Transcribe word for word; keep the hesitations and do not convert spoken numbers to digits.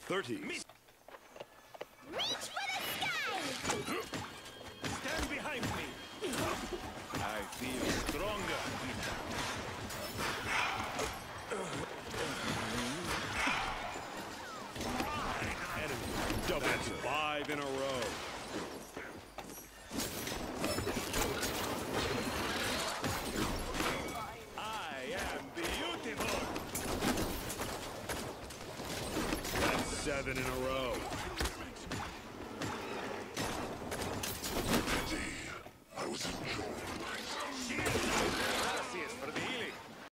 thirty. Reach for the sky! Stand behind me. I feel stronger. Enemy. Double. That's five in a row. I am beautiful. That's seven in a row.